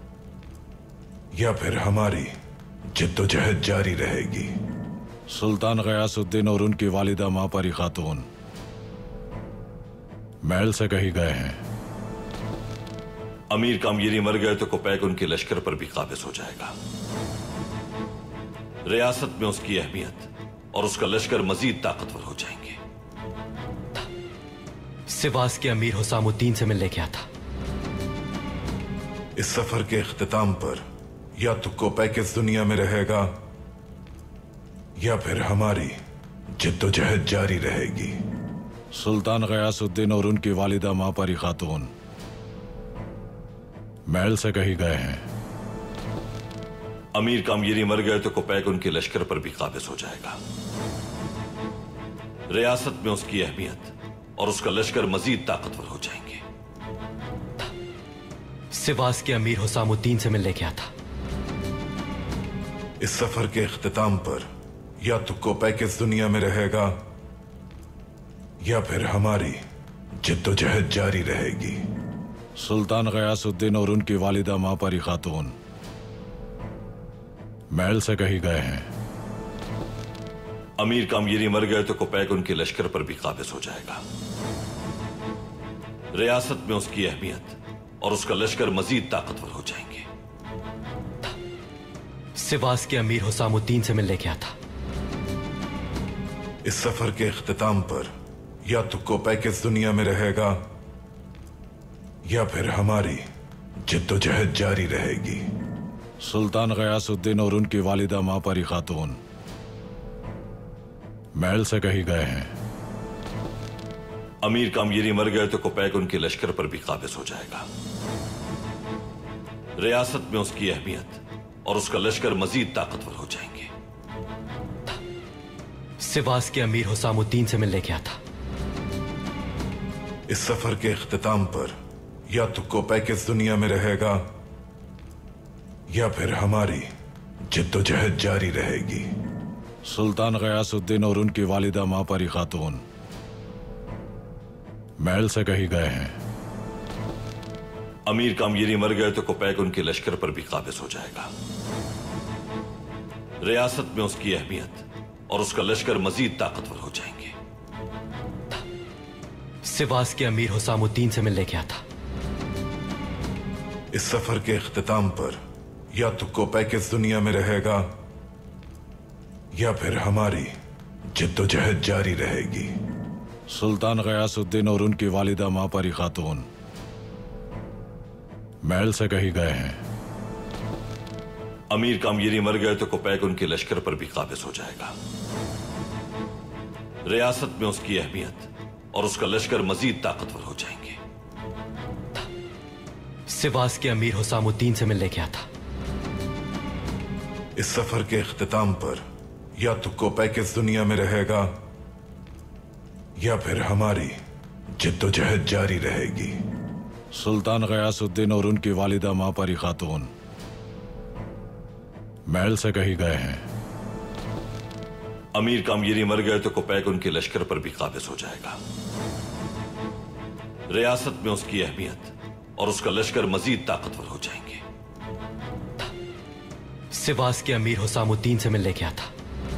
या फिर हमारी जिद्दोजहद जारी रहेगी। सुल्तान गयासुद्दीन और उनकी वालिदा मापरी खातून महल से कहीं गए हैं। अमीर कामगिरी मर गए तो कोपैक उनके लश्कर पर भी काबिज हो जाएगा। रियासत में उसकी अहमियत और उसका लश्कर मजीद ताकतवर हो जाएंगे। सिवास के अमीर हुसामुद्दीन से मिलने गया था। इस सफर के इख्तिताम पर या तो कोपैक इस दुनिया में रहेगा या फिर हमारी जिद्दोजहद जारी रहेगी। सुल्तान गयासुद्दीन और उनकी वालिदा मापरी खातून महल से कहीं गए हैं। अमीर कामगिरी मर गए तो कोपैक उनके लश्कर पर भी काबिज हो जाएगा। रियासत में उसकी अहमियत और उसका लश्कर मजीद ताकतवर हो जाएंगे। सिवास के अमीर हुसामुद्दीन से मिलने गया था। इस सफर के इख्तिताम पर या तो कोपैक इस दुनिया में रहेगा या फिर हमारी जिद्दोजहद जारी रहेगी। सुल्तान गयासुद्दीन और उनकी वालिदा मापरी खातून महल से कहीं गए हैं। अमीर कामगिरी मर गए तो कोपैक उनके लश्कर पर भी काबिज हो जाएगा। रियासत में उसकी अहमियत और उसका लश्कर मजीद ताकतवर हो जाएंगे। सिवास के अमीर हुसामुद्दीन से मिलने गया था। इस सफर के इख्तिताम पर या तो कोपैक इस दुनिया में रहेगा या फिर हमारी जिद्दोजहद जारी रहेगी। सुल्तान गयासुद्दीन और उनकी वालिदा मापरी खातून महल से कहीं गए हैं। अमीर कामगिरी मर गए तो कोपैक उनके लश्कर पर भी काबिज हो जाएगा। रियासत में उसकी अहमियत और उसका लश्कर मजीद ताकतवर हो जाएंगे। सिवास के अमीर हुसामुद्दीन से मिलने गया था। इस सफर के इख्तिताम पर या तो कोपैक इस दुनिया में रहेगा या फिर हमारी जिद्दोजहद जारी रहेगी। सुल्तान गयासुद्दीन और उनकी वालिदा मापरी खातून महल से कहीं गए हैं। अमीर कामगिरी मर गए तो कोपैक उनके लश्कर पर भी काबिज हो जाएगा। रियासत में उसकी अहमियत और उसका लश्कर मजीद ताकतवर हो जाएंगे। सिवास के अमीर हुसामुद्दीन से मिलने गया था। इस सफर के इख्तिताम पर या तो कोपैक इस दुनिया में रहेगा या फिर हमारी जिद्दोजहद जारी रहेगी। सुल्तान गयासुद्दीन और उनकी वालिदा माँ परी खातून महल से कहीं गए हैं। अमीर कामगिरी मर गए तो कोपैक उनके लश्कर पर भी काबिज हो जाएगा। रियासत में उसकी अहमियत और उसका लश्कर मजीद ताकतवर हो जाएंगे। सिवास के अमीर हुसामुद्दीन से मिलने गया था। इस सफर के इख्तिताम पर या तो कोपैक इस दुनिया में रहेगा या फिर हमारी जिद्दोजहद जारी रहेगी। सुल्तान गयासुद्दीन और उनकी वालिदा माँ परी खातून महल से कहीं गए हैं। अमीर कामगिरी मर गए तो कोपैक उनके लश्कर पर भी काबिज हो जाएगा। रियासत में उसकी अहमियत और उसका लश्कर मजीद ताकतवर हो जाएंगे। सिवास के अमीर हुसामुद्दीन से मिलने गया था।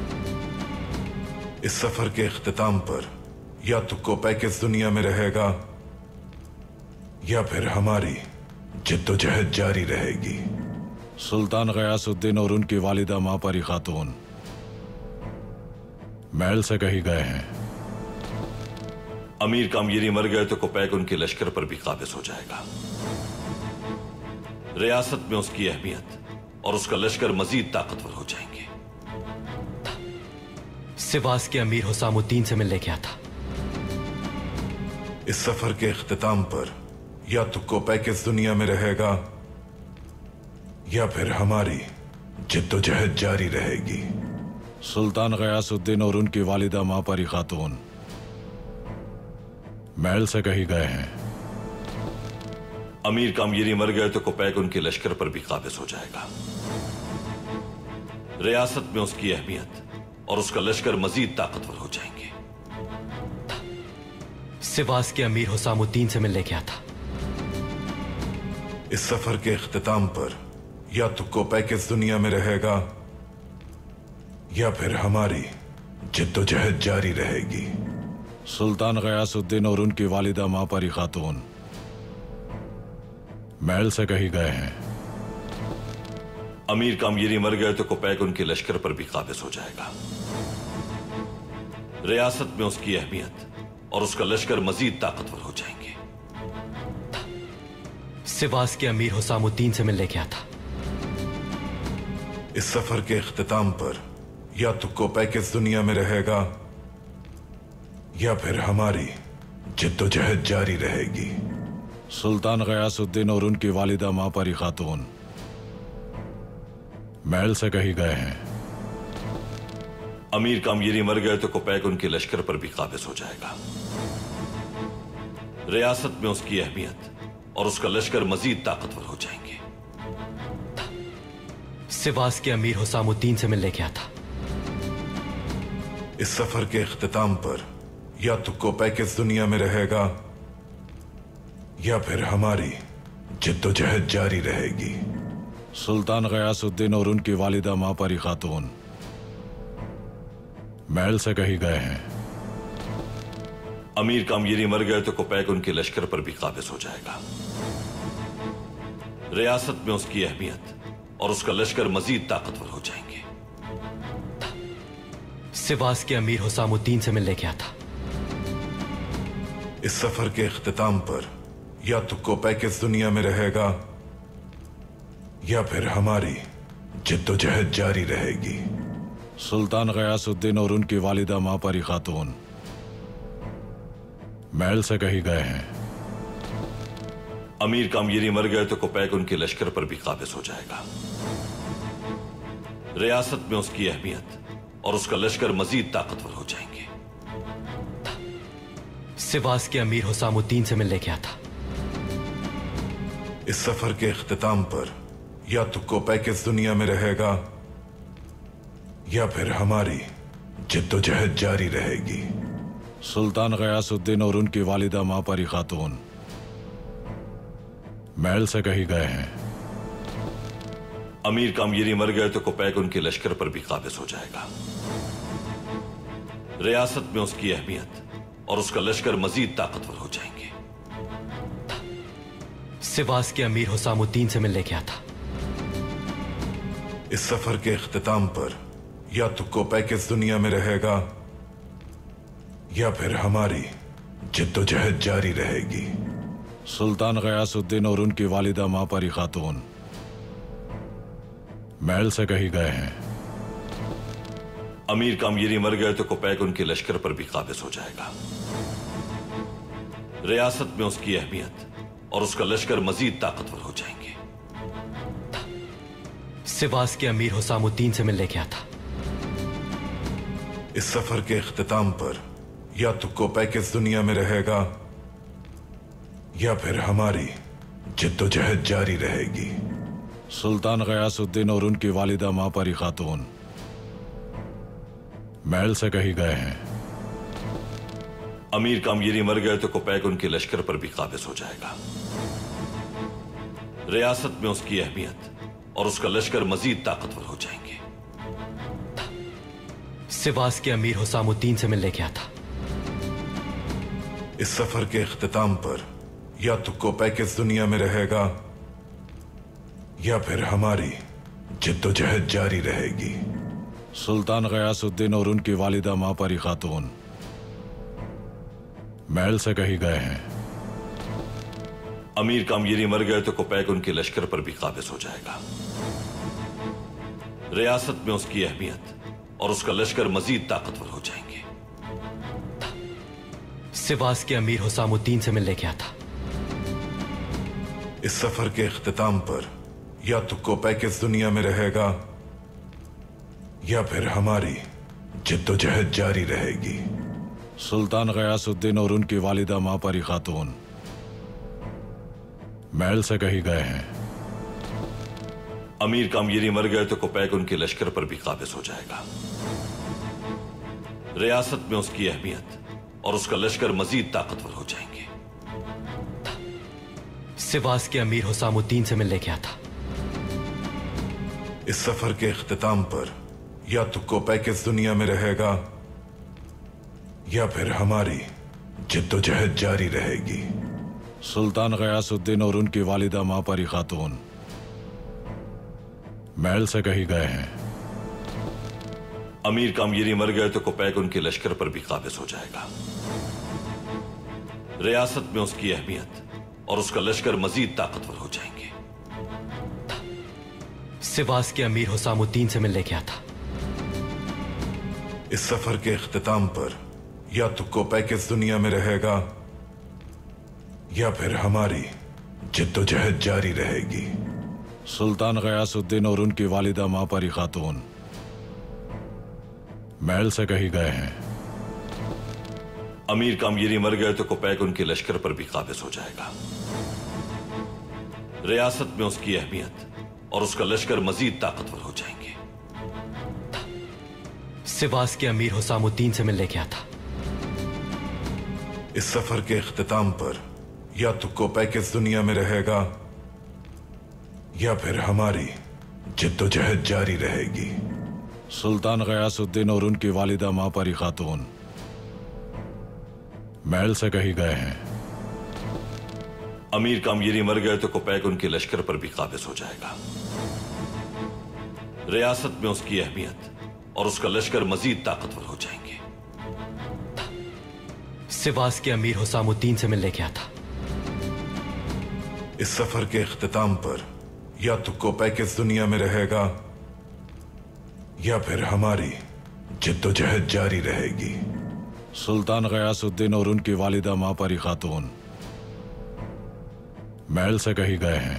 इस सफर के इख्तिताम पर या तो कोपैक इस दुनिया में रहेगा या फिर हमारी जिद्दोजहद जारी रहेगी। सुल्तान गयासुद्दीन और उनकी वालिदा माँ परी खातून महल से कहीं गए हैं। अमीर कामगिरी मर गए तो कोपैक उनके लश्कर पर भी काबिज हो जाएगा। रियासत में उसकी अहमियत और उसका लश्कर मजीद ताकतवर हो जाएंगे। सिवास के अमीर हुसामुद्दीन से मिलने गया था। इस सफर के इख्तिताम पर या तो कोपैक इस दुनिया में रहेगा या फिर हमारी जिद्दोजहद जारी रहेगी। सुल्तान गयासुद्दीन और उनकी वालिदा माँ परी खातून महल से कहीं गए हैं। अमीर कामगिरी मर गए तो कोपैक उनके लश्कर पर भी काबिज हो जाएगा। रियासत में उसकी अहमियत और उसका लश्कर मजीद ताकतवर हो जाएंगे। सिवास के अमीर हुसामुद्दीन से मिलने गया था। इस सफर के इख्तिताम पर या तो कोपैक इस दुनिया में रहेगा या फिर हमारी जिद्दोजहद जारी रहेगी। सुल्तान गयासुद्दीन और उनकी वालिदा माँ परी खातून महल से कहीं गए हैं। अमीर कामगिरी मर गए तो कोपैक उनके लश्कर पर भी काबिज हो जाएगा। रियासत में उसकी अहमियत और उसका लश्कर मजीद ताकतवर हो जाएंगे। सिवास के अमीर हुसामुद्दीन से मिलने गया था। इस सफर के इख्तिताम पर या तो कोपैक इस दुनिया में रहेगा या फिर हमारी जिद्दोजहद जारी रहेगी। सुल्तान गयासुद्दीन और उनकी वालिदा माँ परी खातून महल से कहीं गए हैं। अमीर कामगिरी मर गए तो कोपैक उनके लश्कर पर भी काबिज हो जाएगा। रियासत में उसकी अहमियत और उसका लश्कर मजीद ताकतवर हो जाएंगे। सिवास के अमीर हुसामुद्दीन से मिलने गया था। इस सफर के इख्तिताम पर या तो कोपैक इस दुनिया में रहेगा या फिर हमारी जिद्दोजहद जारी रहेगी। सुल्तान गयासुद्दीन और उनकी वालिदा माँ परी खातून महल से कहीं गए हैं। अमीर कामगिरी मर गए तो कोपैक उनके लश्कर पर भी काबिज हो जाएगा। रियासत में उसकी अहमियत और उसका लश्कर मजीद ताकतवर हो जाएंगे। सिवास के अमीर हुसामुद्दीन से मिलने गया था। इस सफर के इख्तिताम पर या तो कोपैक इस दुनिया में रहेगा या फिर हमारी जिद्दोजहद जारी रहेगी। सुल्तान गयासुद्दीन और उनकी वालिदा माँ परी खातून महल से कहीं गए हैं। अमीर कामगिरी मर गए तो कोपैक उनके लश्कर पर भी काबिज हो जाएगा। रियासत में उसकी अहमियत और उसका लश्कर मजीद ताकतवर हो जाएंगे। सिवास के अमीर हुसामुद्दीन से मिलने गया था। इस सफर के इख्तिताम पर या तो कोपैक इस दुनिया में रहेगा या फिर हमारी जिद्दोजहद जारी रहेगी। सुल्तान गयासुद्दीन और उनकी वालिदा माँ परी खातून महल से कहीं गए हैं। अमीर कामगिरी मर गए तो कोपैक उनके लश्कर पर भी काबिज हो जाएगा। रियासत में उसकी अहमियत और उसका लश्कर मजीद ताकतवर हो जाएंगे। सिवास के अमीर हुसामुद्दीन से मिलने गया था। इस सफर के इख्तिताम पर या तो कोपैक इस दुनिया में रहेगा या फिर हमारी जिद्दोजहद जारी रहेगी। सुल्तान गयासुद्दीन और उनकी वालिदा मां परी खातून महल से कहीं गए हैं। अमीर कामगिरी मर गए तो कोपैक उनके लश्कर पर भी काबिज हो जाएगा। रियासत में उसकी अहमियत और उसका लश्कर मजीद ताकतवर हो जाएंगे। सिवास के अमीर हुसामुद्दीन से मिलने गया था। इस सफर के इख्तिताम पर या तो कोपैक इस दुनिया में रहेगा या फिर हमारी जिद्दोजहद जारी रहेगी। सुल्तान गयासुद्दीन और उनकी वालिदा मां परी खातून महल से कहीं गए हैं। अमीर कामगिरी मर गए तो कोपैक उनके लश्कर पर भी काबिज हो जाएगा। रियासत में उसकी अहमियत और उसका लश्कर मजीद ताकतवर हो जाएंगे। सिवास के अमीर हुसामुद्दीन से मिलने गया था। इस सफर के इख्तिताम पर या तो कोपैक इस दुनिया में रहेगा या फिर हमारी जिद्दोजहद जारी रहेगी। सुल्तान गयासुद्दीन और उनकी वालिदा मां परी खातून महल से कहीं गए हैं। अमीर कामगिरी मर गए तो कोपैक उनके लश्कर पर भी काबिज हो जाएगा। रियासत में उसकी अहमियत और उसका लश्कर मजीद ताकतवर हो जाएंगे। सिवास के अमीर हुसामुद्दीन से मिलने गया था। इस सफर के इख्तिताम पर या तो कोपैक इस दुनिया में रहेगा या फिर हमारी जिद्दोजहद जारी रहेगी। सुल्तान गयासुद्दीन और उनकी वालिदा मां परी खातून महल से कहीं गए हैं। अमीर कामगिरी मर गए तो कोपैक उनके लश्कर पर भी काबिज हो जाएगा। रियासत में उसकी अहमियत और उसका लश्कर मजीद ताकतवर हो जाएंगे। सिवास के अमीर हुसामुद्दीन से मिलने गया था। इस सफर के इख्तिताम पर या तो कोपैक इस दुनिया में रहेगा या फिर हमारी जिद्दोजहद जारी रहेगी। सुल्तान गयासुद्दीन और उनकी वालिदा मां परी खातून महल से कहीं गए हैं। अमीर कामगिरी मर गए तो कोपैक उनके लश्कर पर भी काबिज हो जाएगा। रियासत में उसकी अहमियत और उसका लश्कर मजीद ताकतवर हो जाएंगे। सिवास के अमीर हुसामुद्दीन से मिलने गया था। इस सफर के इख्तिताम पर या तो कोपैक इस दुनिया में रहेगा या फिर हमारी जिद्दोजहद जारी रहेगी। सुल्तान गयासुद्दीन और उनकी वालिदा मां परी खातून महल से कहीं गए हैं। अमीर कामगिरी मर गए तो कोपैक उनके लश्कर पर भी काबिज हो जाएगा। रियासत में उसकी अहमियत और उसका लश्कर मजीद ताकतवर हो जाएंगे। सिवास के अमीर हुसामुद्दीन से मिलने गया था। इस सफर के इख्तिताम पर या तो कोपैक इस दुनिया में रहेगा या फिर हमारी जिद्दोजहद जारी रहेगी। सुल्तान गयासुद्दीन और उनकी वालिदा मां परी खातून महल से कहीं गए हैं। अमीर कामगिरी मर गए तो कोपैक उनके लश्कर पर भी काबिज हो जाएगा। रियासत में उसकी अहमियत और उसका लश्कर मजीद ताकतवर हो जाएंगे। सिवास के अमीर हुसामुद्दीन से मिलने गया था। इस सफर के इख्तिताम पर या तो कोपैक इस दुनिया में रहेगा या फिर हमारी जिद्दोजहद जारी रहेगी। सुल्तान गयासुद्दीन और उनकी वालिदा मां परी खातून महल से कहीं गए हैं।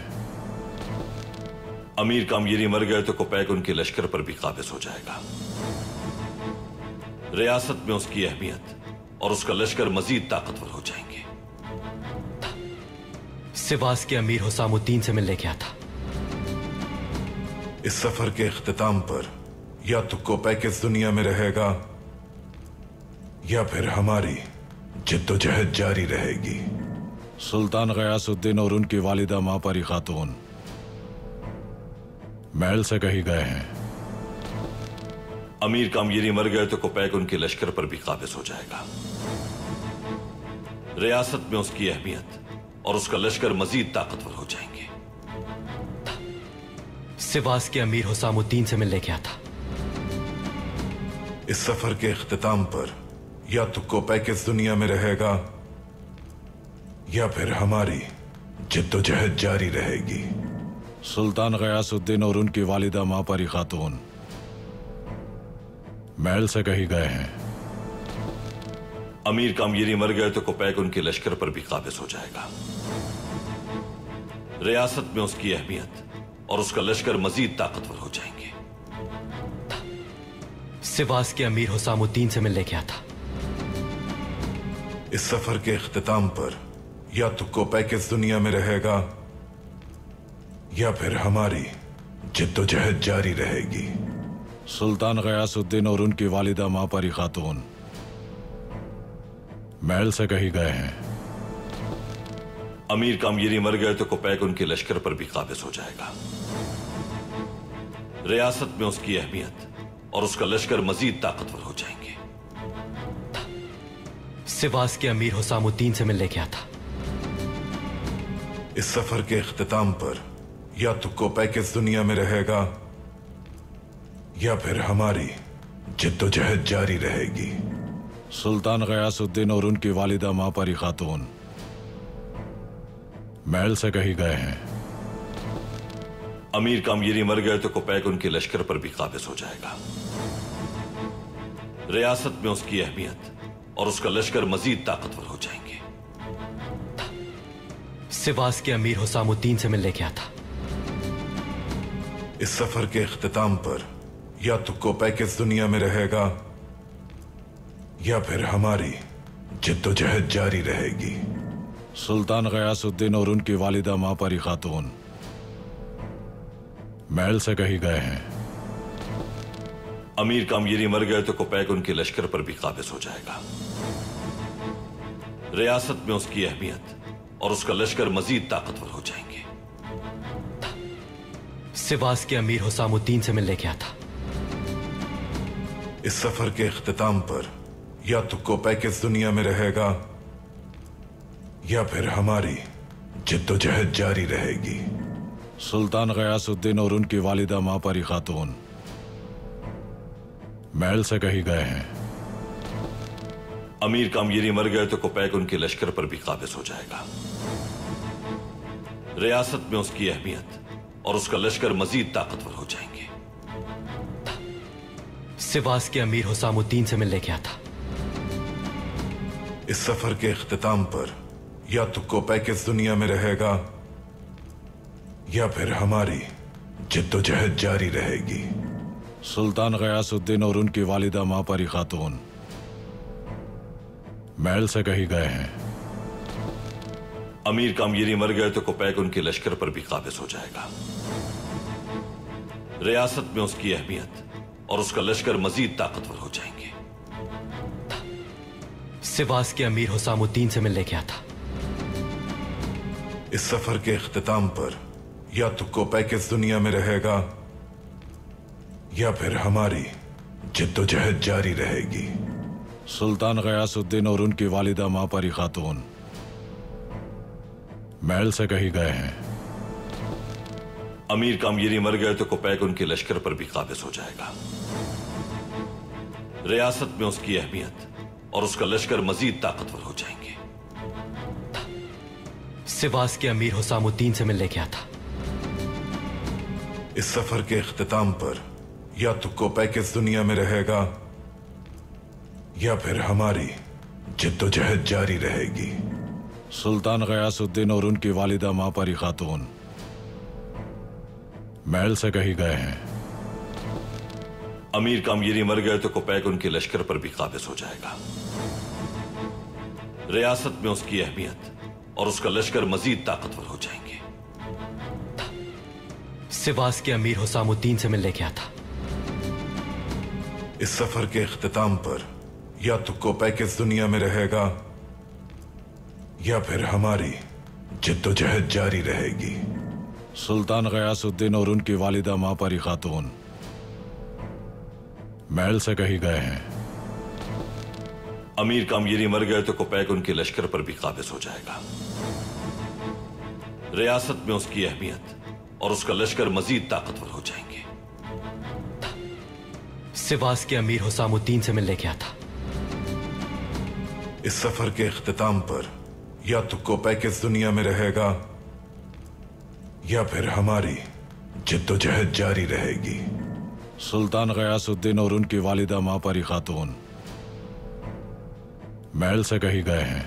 अमीर कामगिरी मर गए तो कोपैक उनके लश्कर पर भी काबिज हो जाएगा। रियासत में उसकी अहमियत और उसका लश्कर मजीद ताकतवर हो जाएंगे। सिवास के अमीर हुसामुद्दीन से मिलने गया था। इस सफर के इख्तिताम पर या तो कोपैक इस दुनिया में रहेगा या फिर हमारी जिद्दोजहद जारी रहेगी। सुल्तान गयासुद्दीन और उनकी वालिदा मां परी खातून महल से कहीं गए हैं। अमीर कामगिरी मर गए तो कोपैक उनके लश्कर पर भी काबिज हो जाएगा। रियासत में उसकी अहमियत और उसका लश्कर मजीद ताकतवर हो जाएंगे। सिवास के अमीर हुसामुद्दीन से मिलने गया था। इस सफर के इख्तिताम पर या तो कोपैक इस दुनिया में रहेगा या फिर हमारी जिद्दोजहद जारी रहेगी। सुल्तान गयासुद्दीन और उनकी वालिदा माँ परी खातून महल से कहीं गए हैं। अमीर कामगिरी मर गए तो कोपैक उनके लश्कर पर भी काबिज हो जाएगा। रियासत में उसकी अहमियत और उसका लश्कर मजीद ताकतवर हो जाएंगे। सिवास के अमीर हुसामुद्दीन से मिलने गया था। इस सफर के इख्तिताम पर या तो कोपैक इस दुनिया में रहेगा या फिर हमारी जिद्दोजहद जारी रहेगी। सुल्तान गयासुद्दीन और उनकी वालिदा माँ परी खातून महल से कहीं गए हैं। अमीर कामगिरी मर गए तो कोपैक उनके लश्कर पर भी काबिज हो जाएगा। रियासत में उसकी अहमियत और उसका लश्कर मजीद ताकतवर हो जाएंगे। सिवास के अमीर हुसामुद्दीन से मिलने गया था। इस सफर के इख्तिताम पर या तो कोपैक इस दुनिया में रहेगा या फिर हमारी जिद्दोजहद जारी रहेगी। सुल्तान गयासुद्दीन और उनकी वालिदा माँ परी खातून महल से कहीं गए हैं। अमीर कामगिरी मर गए तो कोपैक उनके लश्कर पर भी काबिज हो जाएगा। रियासत में उसकी अहमियत और उसका लश्कर मजीद ताकतवर हो जाएंगे। सिवास के अमीर हुसामुद्दीन से मिलने गया था। इस सफर के इख्तिताम पर या तो कोपैक इस दुनिया में रहेगा या फिर हमारी जिद्दोजहद जारी रहेगी। सुल्तान गयासुद्दीन और उनकी वालिदा माँ परी खातून महल से कहीं गए हैं। अमीर कामगिरी मर गए तो कोपैक उनके लश्कर पर भी काबिज हो जाएगा। रियासत में उसकी अहमियत और उसका लश्कर मजीद ताकतवर हो जाएंगे। सिवास के अमीर हुसामुद्दीन से मिलने गया था। इस सफर के इख्तिताम पर या तो कोपैक इस दुनिया में रहेगा या फिर हमारी जिद्दोजहद जारी रहेगी। सुल्तान गयासुद्दीन और उनकी वालिदा माँ परी खातून महल से कहीं गए हैं। अमीर कामगिरी मर गए तो कोपैक उनके लश्कर पर भी काबिज हो जाएगा। रियासत में उसकी अहमियत और उसका लश्कर मजीद ताकतवर हो जाएंगे। सिवास के अमीर हुसामुद्दीन से मिलने गया था। इस सफर के इख्तिताम पर या तो कोपैक इस दुनिया में रहेगा या फिर हमारी जिद्दोजहद जारी रहेगी। सुल्तान गयासुद्दीन और उनकी वालिदा माँ परी खातून महल से कहीं गए हैं। अमीर कामगिरी मर गए तो कोपैक उनके लश्कर पर भी काबिज हो जाएगा। रियासत में उसकी अहमियत और उसका लश्कर मजीद ताकतवर हो जाएंगे। सिवास के अमीर हुसामुद्दीन से मिलने गया था। इस सफर के इख्तिताम पर या तो कोपैक इस दुनिया में रहेगा या फिर हमारी जिद्दोजहद जारी रहेगी। सुल्तान गयासुद्दीन और उनकी वालिदा माँ परी खातून महल से कहीं गए हैं। अमीर कामगिरी मर गए तो कोपैक उनके लश्कर पर भी काबिज हो जाएगा। रियासत में उसकी अहमियत और उसका लश्कर मजीद ताकतवर हो जाएंगे। सिवास के अमीर हुसामुद्दीन से मिलने गया था। इस सफर के इख्तिताम पर या तो कोपैक इस दुनिया में रहेगा या फिर हमारी जिद्दोजहद जारी रहेगी। सुल्तान गयासुद्दीन और उनकी वालिदा माँ परी खातून महल से कहीं गए हैं। अमीर कामगिरी मर गए तो कोपैक उनके लश्कर पर भी काबिज हो जाएगा। रियासत में उसकी अहमियत और उसका लश्कर मजीद ताकतवर हो जाएंगे। सिवास के अमीर हुसामुद्दीन से मिलने गया था। इस सफर के इख्तिताम पर या तो कोपैक इस दुनिया में रहेगा या फिर हमारी जिद्दोजहद जारी रहेगी। सुल्तान गयासुद्दीन और उनकी वालिदा माँ परी खातून महल से कहीं गए हैं। अमीर कामगिरी मर गए तो कोपैक उनके लश्कर पर भी काबिज हो जाएगा। रियासत में उसकी अहमियत और उसका लश्कर मजीद ताकतवर हो जाएंगे। सिवास के अमीर हुसामुद्दीन से मिलने गया था। इस सफर के इख्तिताम पर या तो कोपैक इस दुनिया में रहेगा या फिर हमारी जिद्दोजहद जारी रहेगी। सुल्तान गयासुद्दीन और उनकी वालिदा मापरी खातून महल से कहीं गए हैं।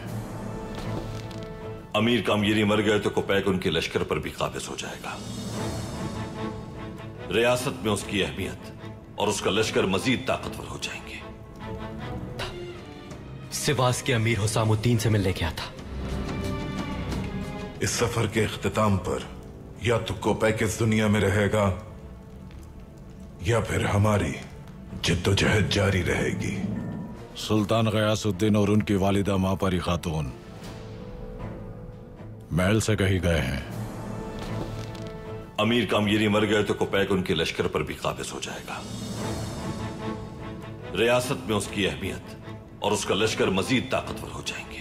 अमीर कामगिरी मर गए तो कोपैक उनके लश्कर पर भी काबिज हो जाएगा। रियासत में उसकी अहमियत और उसका लश्कर मजीद ताकतवर हो जाएंगे। सिवास के अमीर हुसामुद्दीन से मिलने गया था। इस सफर के इख्तिताम पर या तो कोपैक इस दुनिया में रहेगा या फिर हमारी जिद्दोजहद जारी रहेगी। सुल्तान गयासुद्दीन और उनकी वालिदा मापरी खातून महल से कहीं गए हैं। अमीर कामगिरी मर गए तो कोपैक उनके लश्कर पर भी काबिज हो जाएगा। रियासत में उसकी अहमियत और उसका लश्कर मजीद ताकतवर हो जाएंगे।